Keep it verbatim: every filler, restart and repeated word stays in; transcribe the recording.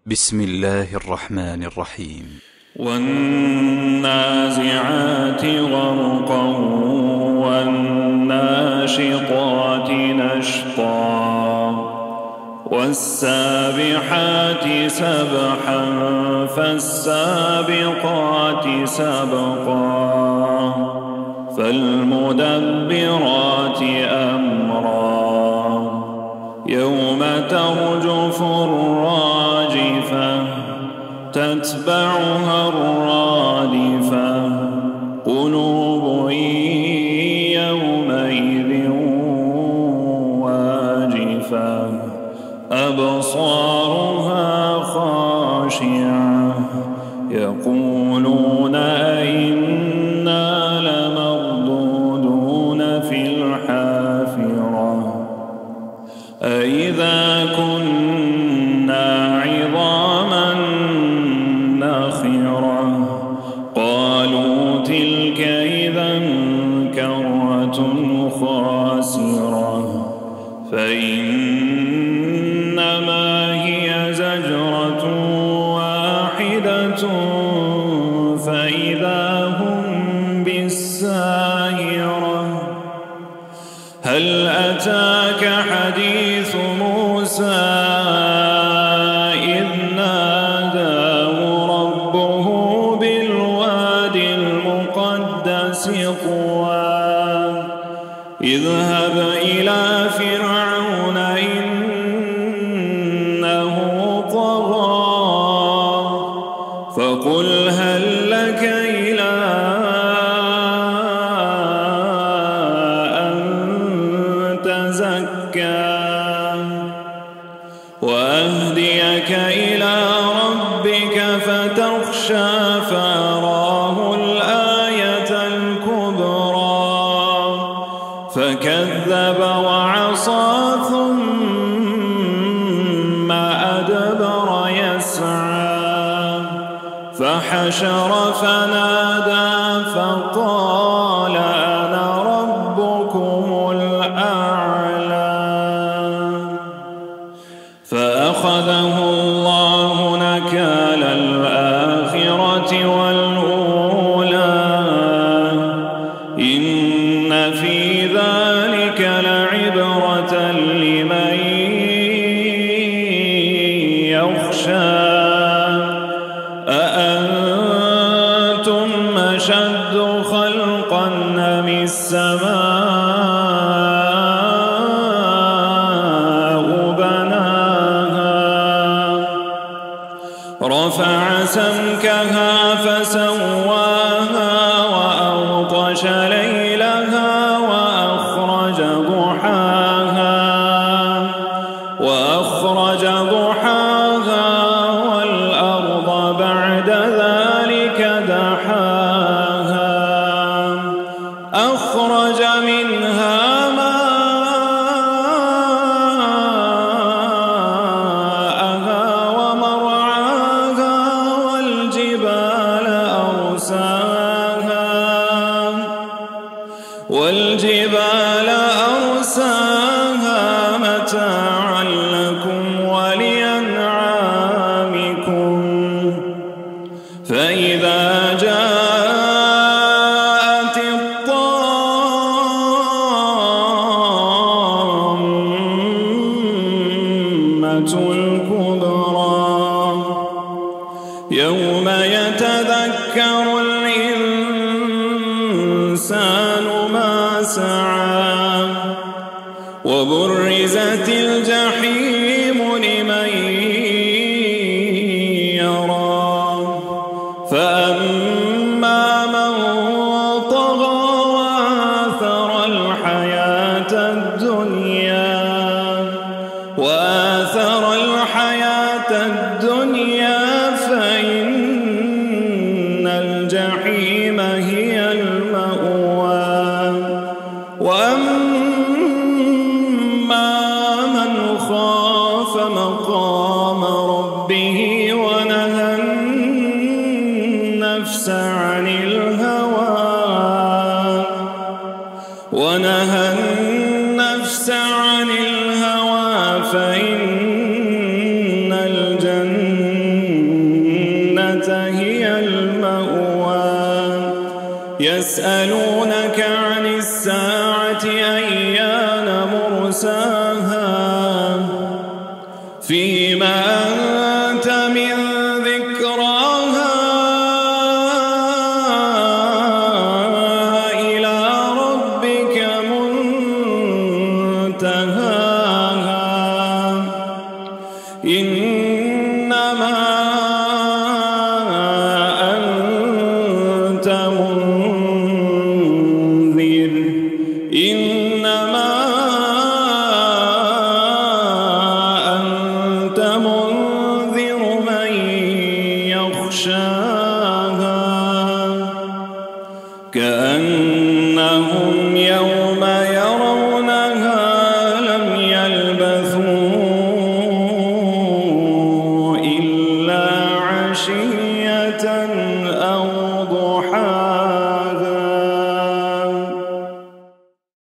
بسم الله الرحمن الرحيم. والنازعات غرقا والناشطات نشطا والسابحات سبحا فالسابقات سبقا فالمدبرات أمرا يوم ترجف الراجفة تتبعها الرادفة قلوب يومئذ واجفة أبصارها خاشعة يقولون أئنا لمردودون في الحافرة أئذا كنا عظاما نخرة قالوا تلك إذا كرة خاسرة فإنما هي زجرة واحدة فإذا هم بالساهرة هل أتاك حديث موسى إذ ناداه ربه بالواد المقدس طوى اذهب إلى فرعون إنه طغى فقل هل لك إلى أن تزكى وأهديك إلى ربك فتخشى فأراه الآية الكبرى فكذب وعصى ثم أدبر يسعى فحشر فنادى فقال أنا ربكم الأعلى فأخذه الله نكال الآخرة والأولى إن في ذلك لعبرة لمن يخشى أأنتم أشد خلقا أم السماء بناها رفع سمكها فسواها وأغطش ليلها وأخرج ضحاها وأخرج ضحاها والأرض بعد ذلك دحاها أخرج منها ماءها ومرعاها والجبال أرساها والجبال أرساها متاعا لكم ولأنعامكم فإذا جاءت الطامة الكبرى يوم يتذكر الإنسان ما سعى وبرزت الجحيم لمن يرى فأما من طغى وآثر الحياة الدنيا وآثر الحياة الدنيا فإن الجحيم هي المأوى وأما من خاف مقام ربه ونهى النفس عن الهوى ونهى النفس عن الهوى فإن الجنة يسألونك عن الساعة أيان مرساها فيما أنت من ذكراها إلى ربك منتهاها إنما أنت منذر إنما أنت منذر من يخشاها كأنهم يوم يرونها لم يلبثوا إلا عشية